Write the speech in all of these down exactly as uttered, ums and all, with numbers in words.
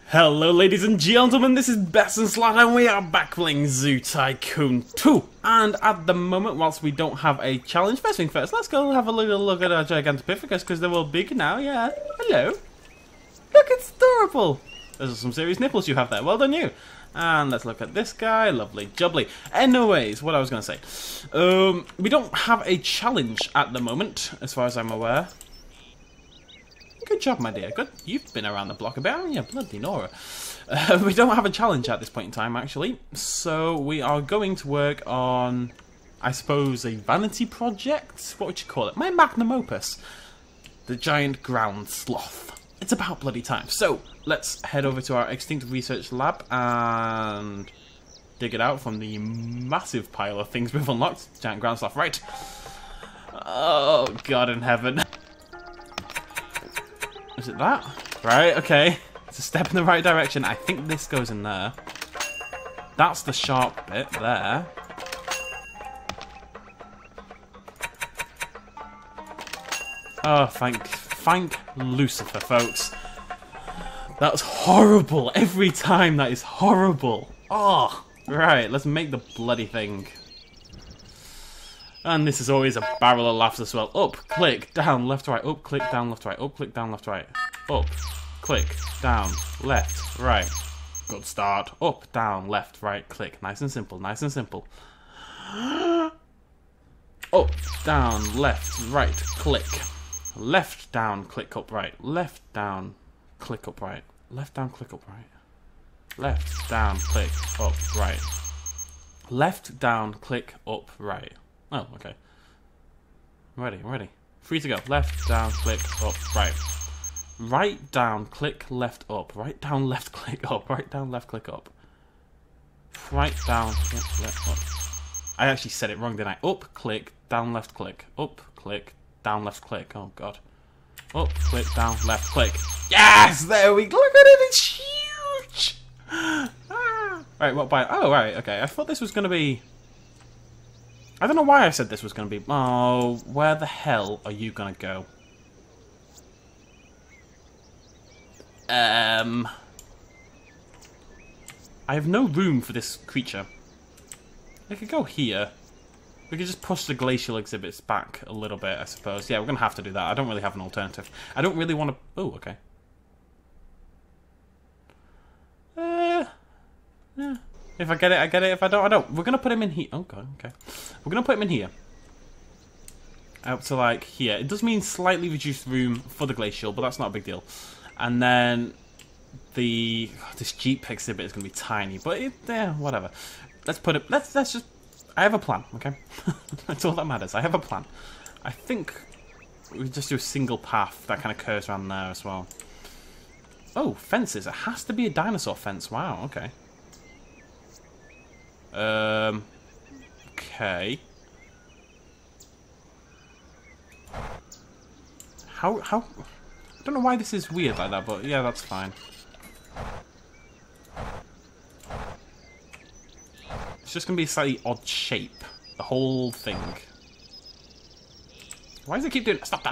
Hello ladies and gentlemen, this is BestInSlat and we are back playing Zoo Tycoon two. And at the moment, whilst we don't have a challenge, first thing first, let's go have a little look at our Gigantopithecus because they're all big now, yeah. Hello. Look, it's adorable. Those are some serious nipples you have there, well done you. And let's look at this guy, lovely jubbly. Anyways, what I was going to say. Um, we don't have a challenge at the moment, as far as I'm aware. Good job, my dear. Good. You've been around the block a bit, haven't you? Bloody Nora. Uh, we don't have a challenge at this point in time, actually. So we are going to work on, I suppose, a vanity project? What would you call it? My magnum opus. The giant ground sloth. It's about bloody time. So let's head over to our extinct research lab and dig it out from the massive pile of things we've unlocked. Giant ground sloth. Right. Oh, God in heaven. Is it that? Right, okay. It's a step in the right direction. I think this goes in there. That's the sharp bit there. Oh, thank, thank Lucifer, folks. That was horrible. Every time that is horrible. Oh, right. Let's make the bloody thing. And this is always a barrel of laughs as well. Up, click, down, left, right. Up, click, down, left, right. Up, click, down, left, right. Up, click, down, left, right. Good start. Up, down, left, right, click. Nice and simple, nice and simple. Up, down, left, right, click. Left, down, click, up, right. Left, down, click, up, right. Left, down, click, up, right. Left, down, click, up, right. Left, down, click, up, right. Oh, okay. I'm ready, I'm ready. Free to go. Left, down, click, up, right. Right, down, click, left, up. Right, down, left, click, up. Right, down, left, click, up. Right, down, click, left, up. I actually said it wrong, didn't I? Up, click, down, left, click. Up, click, down, left, click. Oh, God. Up, click, down, left, click. Yes! There we go. Look at it, it's huge! Ah. Right, what by... Oh, right, okay. I thought this was going to be... I don't know why I said this was going to be... Oh, where the hell are you going to go? Um... I have no room for this creature. I could go here. We could just push the glacial exhibits back a little bit, I suppose. Yeah, we're going to have to do that. I don't really have an alternative. I don't really want to... Oh, okay. Uh... Yeah. If I get it, I get it. If I don't, I don't. We're going to put him in here. Oh, God, okay. We're going to put him in here. Up to, like, here. It does mean slightly reduced room for the glacial, but that's not a big deal. And then the... This Jeep exhibit is going to be tiny, but, it, yeah, whatever. Let's put it... Let's, let's just... I have a plan, okay? That's all that matters. I have a plan. I think we just do a single path that kind of curves around there as well. Oh, fences. It has to be a dinosaur fence. Wow, okay. Um, okay. How, how, I don't know why this is weird like that, but yeah, that's fine. It's just going to be a slightly odd shape, the whole thing. Why does it keep doing, stop that!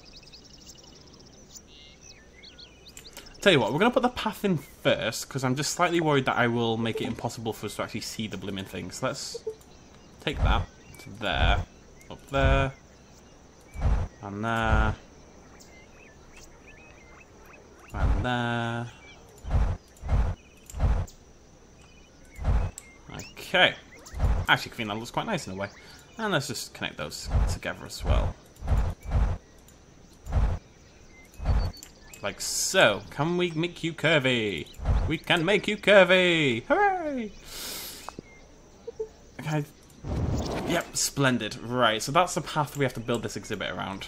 Tell you what, we're going to put the path in first, because I'm just slightly worried that I will make it impossible for us to actually see the blimmin' things. Let's take that to there, up there, and there, and there. Okay. Actually, I think that looks quite nice in a way. And let's just connect those together as well. Like so. Can we make you curvy? We can make you curvy! Hooray! Okay. Yep, splendid. Right, so that's the path we have to build this exhibit around.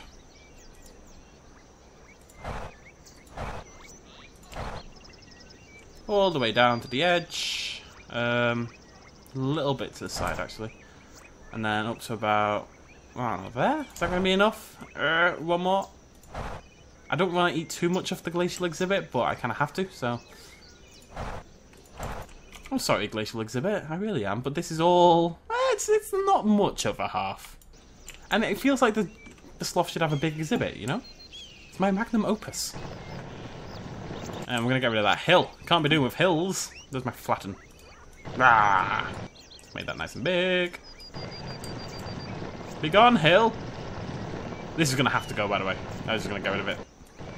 All the way down to the edge. Um, a little bit to the side, actually. And then up to about... I don't know, there? Is that going to be enough? Uh, one more. I don't want to eat too much of the glacial exhibit, but I kind of have to, so... I'm sorry, glacial exhibit, I really am, but this is all... It's, it's not much of a half. And it feels like the, the sloth should have a big exhibit, you know? It's my magnum opus. And we're going to get rid of that hill. Can't be doing with hills. There's my flatten. Ah! Made that nice and big. Be gone, hill. This is going to have to go, by the way. I was just going to get rid of it.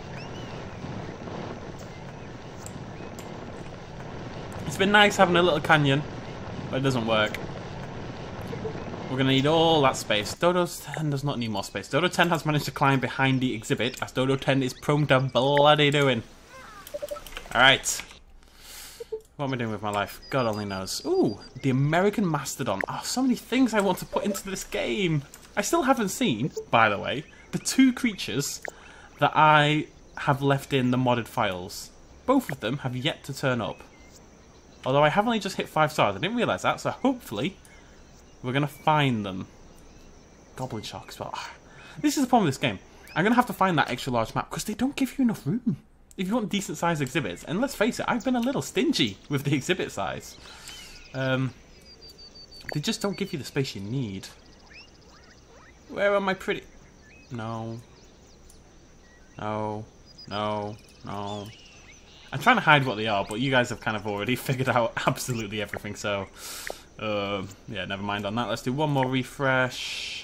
It's been nice having a little canyon, but it doesn't work. We're going to need all that space. Dodo ten does not need more space. Dodo ten has managed to climb behind the exhibit, as Dodo ten is prone to bloody doing. Alright. What am I doing with my life? God only knows. Ooh, the American Mastodon. Oh, so many things I want to put into this game. I still haven't seen, by the way, the two creatures that I have left in the modded files. Both of them have yet to turn up. Although I have only just hit five stars. I didn't realise that, so hopefully we're going to find them. Goblin Sharks. Well, this is the problem with this game. I'm going to have to find that extra large map because they don't give you enough room. If you want decent sized exhibits, and let's face it, I've been a little stingy with the exhibit size. Um, they just don't give you the space you need. Where am I pretty? No. No. No. No. I'm trying to hide what they are, but you guys have kind of already figured out absolutely everything, so... Uh, yeah, never mind on that. Let's do one more refresh.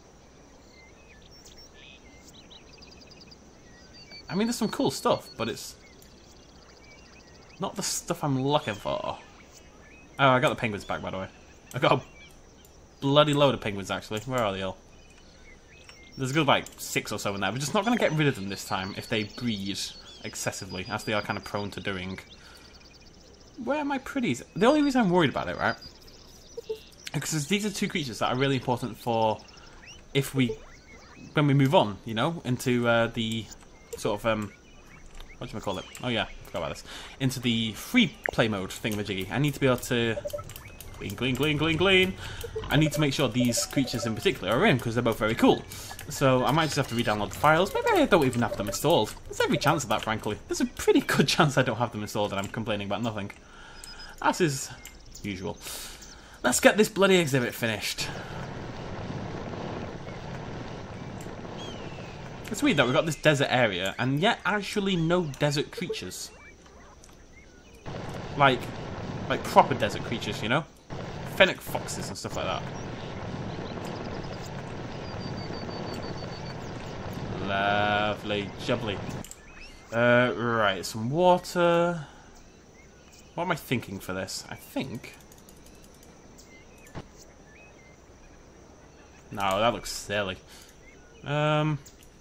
I mean, there's some cool stuff, but it's not the stuff I'm looking for. Oh, I got the penguins back, by the way. I got a bloody load of penguins, actually. Where are they all? There's a good, like, six or so in there. We're just not going to get rid of them this time if they breed excessively, as they are kind of prone to doing. Where are my pretties? The only reason I'm worried about it, right? Because these are two creatures that are really important for if we, when we move on, you know, into uh, the sort of, um, what do I call it? Oh yeah, I forgot about this. Into the free play mode thingamajiggy. I need to be able to clean, clean, clean, clean, clean. I need to make sure these creatures in particular are in because they're both very cool. So I might just have to re-download the files. Maybe I don't even have them installed. There's every chance of that, frankly. There's a pretty good chance I don't have them installed and I'm complaining about nothing. As is usual. Let's get this bloody exhibit finished. It's weird that we've got this desert area and yet actually no desert creatures. Like, like proper desert creatures, you know? Fennec foxes and stuff like that. Lovely, jubbly. Uh, right, some water. What am I thinking for this? I think... No, that looks silly. Um...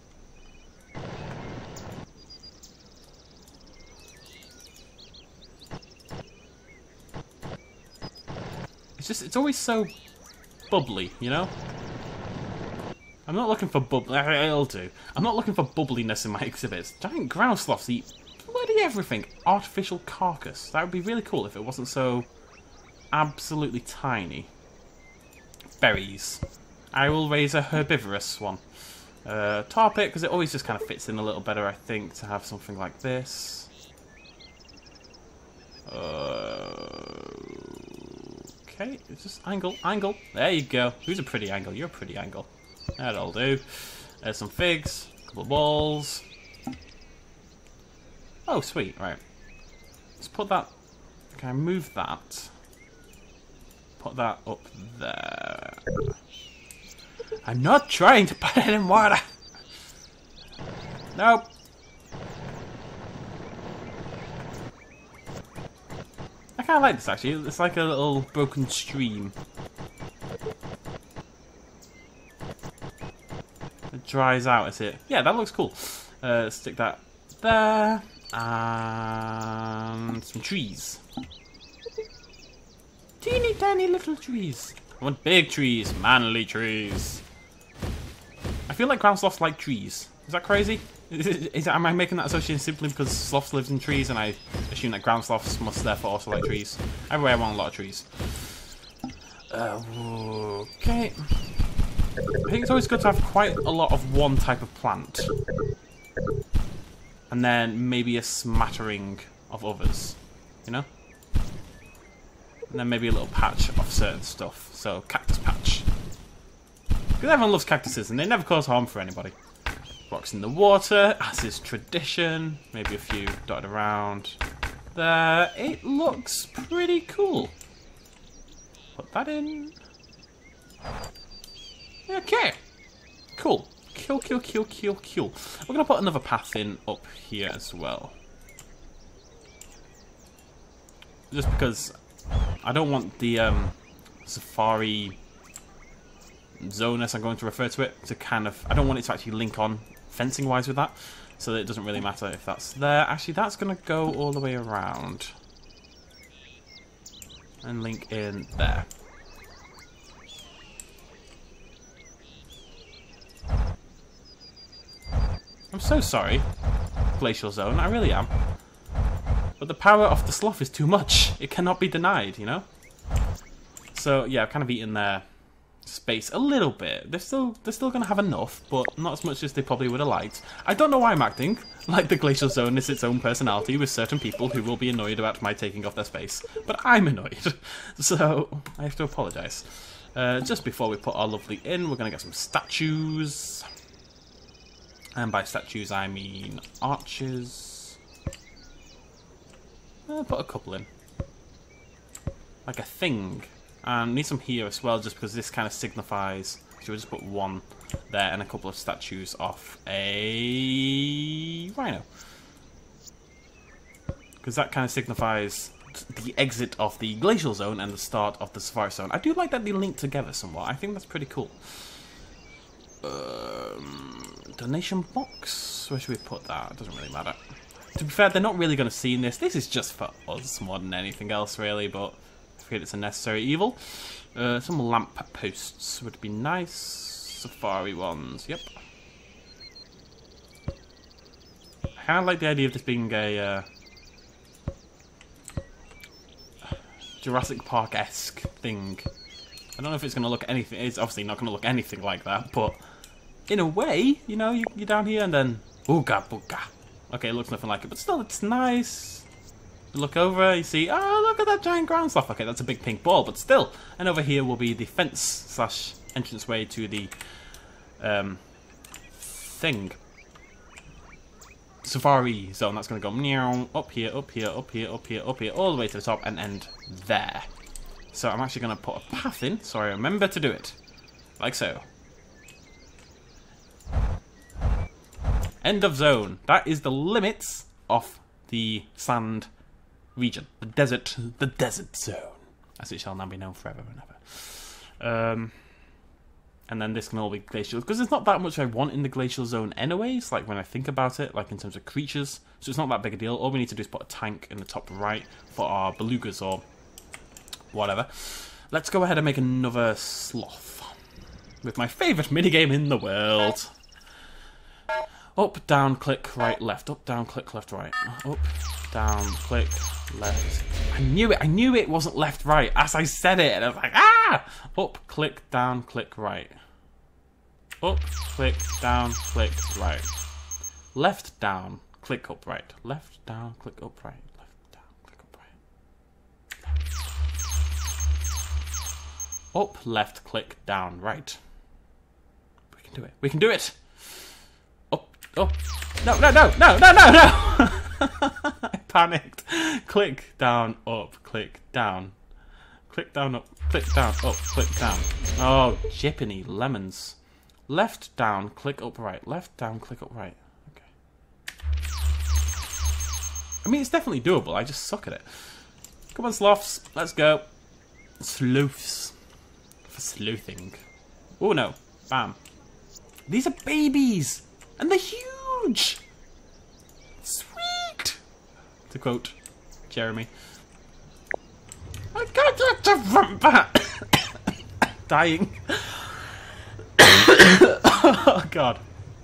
It's just, it's always so bubbly, you know? I'm not looking for bub- I'll do. I'm not looking for bubbliness in my exhibits. Giant ground sloths eat bloody everything. Artificial carcass. That would be really cool if it wasn't so absolutely tiny. Berries. I will raise a herbivorous one. Uh, tar pit, because it always just kind of fits in a little better, I think, to have something like this. Uh, okay, it's just angle, angle. There you go. Who's a pretty angle? You're a pretty angle. That'll do. There's some figs, a couple of balls. Oh, sweet. Right. Let's put that... Can I move that? Put that up there. I'm not trying to put it in water. Nope. I kind of like this, actually. It's like a little broken stream. It dries out, is it? Yeah, that looks cool. Uh, stick that there. And some trees. Teeny tiny little trees. I want big trees, manly trees. I feel like ground sloths like trees. Is that crazy? Is it, is it, am I making that association simply because sloths live in trees and I assume that ground sloths must therefore also like trees? Everywhere I want a lot of trees. Uh, okay. I think it's always good to have quite a lot of one type of plant. And then maybe a smattering of others. You know? And then maybe a little patch of certain stuff. So, cactus patch. Because everyone loves cactuses and they never cause harm for anybody. Rock blocks in the water, as is tradition. Maybe a few dotted around there. It looks pretty cool. Put that in. Okay. Cool. Cool, cool, cool, cool, cool. We're going to put another path in up here as well. Just because I don't want the um, safari zone, as I'm going to refer to it, to kind of... I don't want it to actually link on fencing-wise with that, so that it doesn't really matter if that's there. Actually, that's going to go all the way around. And link in there. I'm so sorry, Glacial Zone, I really am. But the power of the sloth is too much. It cannot be denied, you know? So, yeah, I've kind of eaten their space a little bit. They're still they're still going to have enough, but not as much as they probably would have liked. I don't know why I'm acting like the Glacial Zone is its own personality with certain people who will be annoyed about my taking off their space. But I'm annoyed. So, I have to apologise. Uh, just before we put our lovely in, we're going to get some statues. And by statues, I mean arches. I'll put a couple in. Like a thing. And need some here as well, just because this kind of signifies... So we'll just put one there and a couple of statues off a rhino. Because that kind of signifies the exit of the Glacial Zone and the start of the Safari Zone. I do like that they link together somewhat. I think that's pretty cool. Um, donation box? Where should we put that? It doesn't really matter. To be fair, they're not really going to see this. This is just for us more than anything else, really, but I forget it's a necessary evil. Uh, some lamp posts would be nice. Safari ones, yep. I kind of like the idea of this being a uh, Jurassic Park-esque thing. I don't know if it's going to look anything. It's obviously not going to look anything like that, but in a way, you know, you, you're down here and then ooga booga. Okay, it looks nothing like it, but still, it's nice. You look over, you see, oh, look at that giant ground sloth. Okay, that's a big pink ball, but still. And over here will be the fence slash entranceway to the um, thing. Safari Zone. That's going to go meow, up here, up here, up here, up here, up here, all the way to the top and end there. So I'm actually going to put a path in, so I remember to do it. Like so. End of zone. That is the limits of the sand region. The desert, the desert zone. As it shall now be known forever and ever. Um, and then this can all be glacial. Because there's not that much I want in the glacial zone anyways, like when I think about it, like in terms of creatures. So it's not that big a deal. All we need to do is put a tank in the top right for our belugas or whatever. Let's go ahead and make another sloth. With my favourite minigame in the world. Up, down, click, right, left. Up, down, click, left, right. Up, down, click, left. I knew it. I knew it wasn't left, right. As I said it, and I was like, ah! Up, click, down, click, right. Up, click, down, click, right. Left, down, click, up, right. Left, down, click, up, right. Left, down, click, up, right. Up, left, click, down, right. We can do it. We can do it! Oh, no, no, no, no, no, no, no! I panicked. Click down, up, click down. Click down, up, click down, up, click down. Oh, jippiny lemons. Left down, click up, right. Left down, click up, right. Okay. I mean, it's definitely doable. I just suck at it. Come on, sloths. Let's go. Sleuths. For sleuthing. Oh, no. Bam. These are babies! And they're huge! Sweet! To quote Jeremy. I got to front back! Dying. Oh god.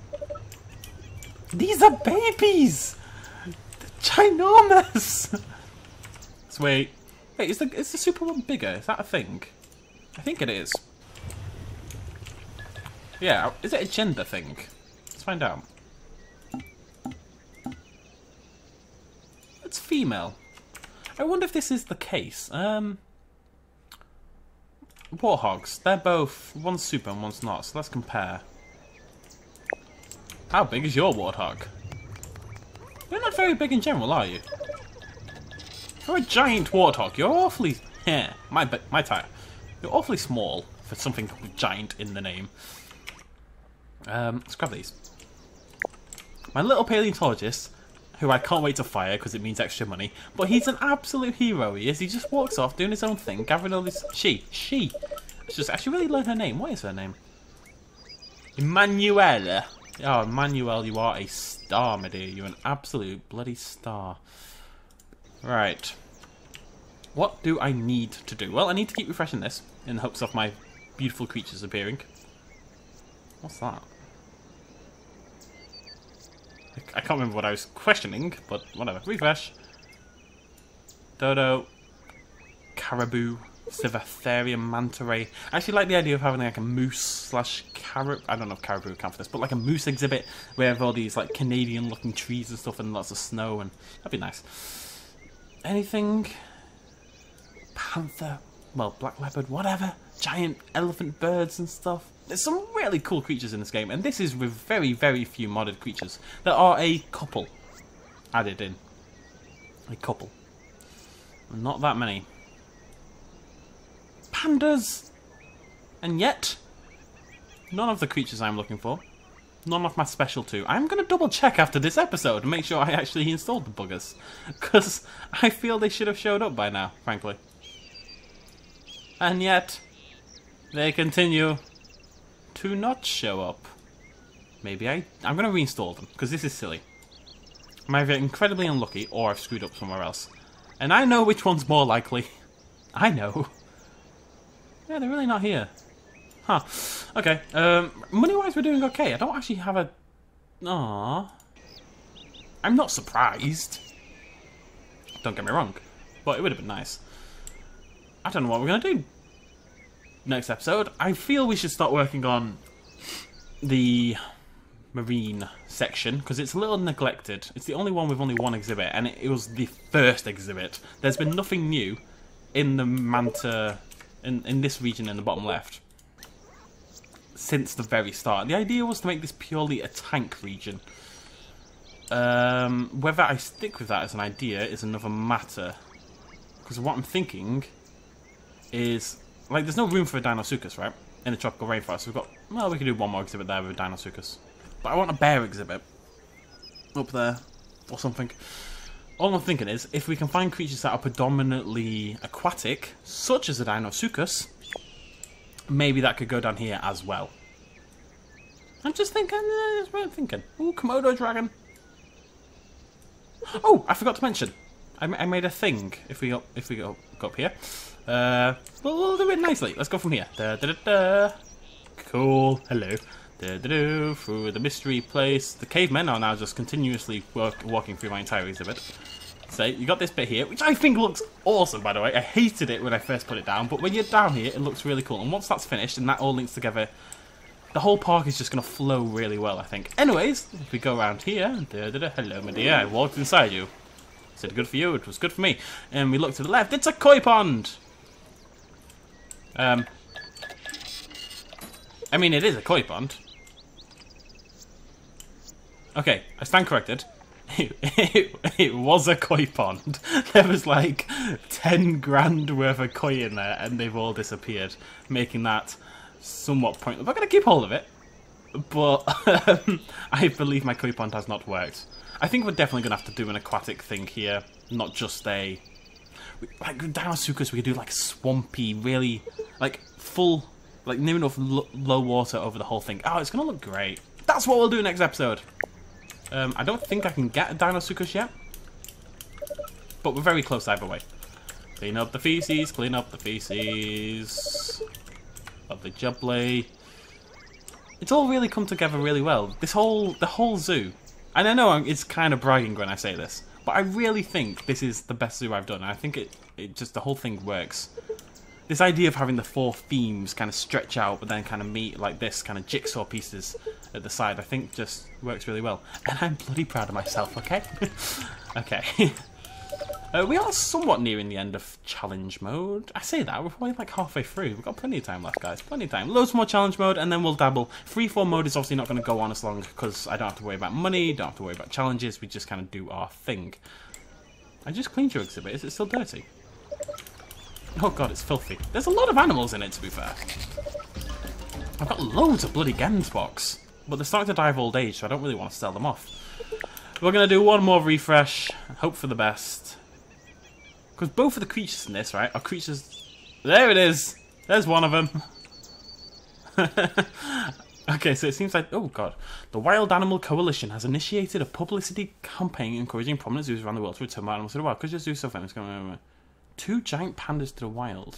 These are babies! They're ginormous! So wait. Wait, is the, is the super one bigger? Is that a thing? I think it is. Yeah, is it a gender thing? Let's find out. It's female. I wonder if this is the case. Um, Warthogs. They're both... One's super and one's not, so let's compare. How big is your warthog? You're not very big in general, are you? You're a giant warthog. You're awfully... Yeah, my, my tire. You're awfully small for something with giant in the name. Um, let's grab these. My little paleontologist, who I can't wait to fire because it means extra money, but he's an absolute hero, he is. He just walks off doing his own thing, gathering all this... She. She. Let's just actually really learn her name. What is her name? Emmanuelle. Oh, Emmanuelle, you are a star, my dear. You're an absolute bloody star. Right. What do I need to do? Well, I need to keep refreshing this in the hopes of my beautiful creatures appearing. What's that? I can't remember what I was questioning, but whatever. Refresh. Dodo. Caribou. Civatherium manta ray. I actually like the idea of having like a moose slash caribou. I don't know if caribou would count for this, but like a moose exhibit where we have all these like Canadian looking trees and stuff and lots of snow, and that'd be nice. Anything? Panther. Well, black leopard, whatever. Giant elephant birds and stuff. There's some really cool creatures in this game, and this is with very, very few modded creatures. There are a couple added in. A couple. Not that many. Pandas! And yet, none of the creatures I'm looking for. None of my special two. I'm going to double check after this episode and make sure I actually installed the buggers. Because I feel they should have showed up by now, frankly. And yet, they continue to not show up. Maybe I... I'm going to reinstall them, because this is silly. I'm either incredibly unlucky, or I've screwed up somewhere else. And I know which one's more likely. I know. Yeah, they're really not here. Huh. Okay. Um, money-wise, we're doing okay. I don't actually have a... Aww. I'm not surprised. Don't get me wrong. But it would have been nice. I don't know what we're going to do next episode. I feel we should start working on the marine section, because it's a little neglected. It's the only one with only one exhibit, and it, it was the first exhibit. There's been nothing new in the manta... In, in this region in the bottom left since the very start. The idea was to make this purely a tank region. Um, whether I stick with that as an idea is another matter. Because what I'm thinking is, like, there's no room for a Deinosuchus, right? In the tropical rainforest. We've got, well, we could do one more exhibit there with a Deinosuchus. But I want a bear exhibit up there or something. All I'm thinking is, if we can find creatures that are predominantly aquatic, such as a Deinosuchus, maybe that could go down here as well. I'm just thinking, uh, that's what I'm thinking. Ooh, Komodo dragon. Oh, I forgot to mention, I, I made a thing. If we go, if we go, go up here, uh, we'll, we'll do it nicely. Let's go from here. Da, da, da, da. Cool. Hello. Da, da, da. Through the mystery place. The cavemen are now just continuously work, walking through my entire exhibit. So you got this bit here, which I think looks awesome, by the way. I hated it when I first put it down, but when you're down here, it looks really cool. And once that's finished and that all links together, the whole park is just going to flow really well, I think. Anyways, if we go around here, da, da, da, hello, my dear, I walked inside you. Said good for you, it was good for me. And we look to the left, it's a koi pond! Um, I mean, it is a koi pond. Okay, I stand corrected. It, it, it was a koi pond. There was like ten grand worth of koi in there, and they've all disappeared, making that somewhat pointless. I'm going to keep hold of it, but um, I believe my koi pond has not worked. I think we're definitely going to have to do an aquatic thing here, not just a... Like, Deinosuchus, we could do like swampy, really, like, full, like, near enough low water over the whole thing. Oh, it's going to look great. That's what we'll do next episode. Um, I don't think I can get a Deinosuchus yet, but we're very close either way. Clean up the feces, clean up the feces of the jubbly. It's all really come together really well. This whole, the whole zoo, and I know I'm, it's kind of bragging when I say this, but I really think this is the best zoo I've done. I think it, it just, the whole thing works. This idea of having the four themes kind of stretch out, but then kind of meet like this, kind of jigsaw pieces at the side, I think just works really well. And I'm bloody proud of myself, okay? Okay. Uh, we are somewhat nearing the end of challenge mode. I say that, we're probably like halfway through. We've got plenty of time left, guys. Plenty of time. Loads more challenge mode, and then we'll dabble. Freeform mode is obviously not going to go on as long because I don't have to worry about money, don't have to worry about challenges. We just kind of do our thing. I just cleaned your exhibit. Is it still dirty? Oh god, it's filthy. There's a lot of animals in it, to be fair. I've got loads of bloody Gensbox, but they're starting to die of old age, so I don't really want to sell them off. We're going to do one more refresh, hope for the best. Because both of the creatures in this, right, are creatures... There it is! There's one of them. Okay, so it seems like... Oh, God. The Wild Animal Coalition has initiated a publicity campaign encouraging prominent zoos around the world to return more animals to the wild. Because your zoo so famous. Two giant pandas to the wild.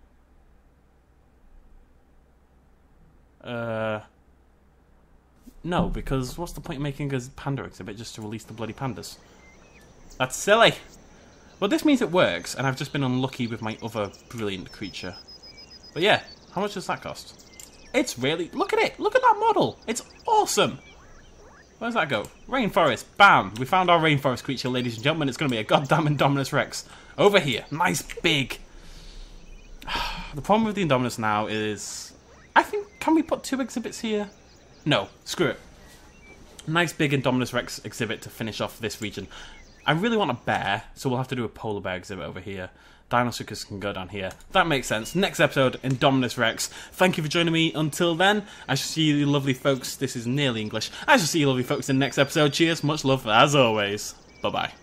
Uh... No, because what's the point of making a panda exhibit just to release the bloody pandas? That's silly! Well, this means it works, and I've just been unlucky with my other brilliant creature. But yeah, how much does that cost? It's really... Look at it! Look at that model! It's awesome! Where does that go? Rainforest. Bam! We found our rainforest creature, ladies and gentlemen. It's going to be a goddamn Indominus Rex. Over here. Nice big... The problem with the Indominus now is... I think... Can we put two exhibits here? No. Screw it. Nice big Indominus Rex exhibit to finish off this region. I really want a bear, so we'll have to do a polar bear exhibit over here. Deinosuchus can go down here. That makes sense. Next episode, Indominus Rex. Thank you for joining me. Until then, I shall see you lovely folks. This is nearly English. I shall see you lovely folks in the next episode. Cheers. Much love as always. Bye-bye.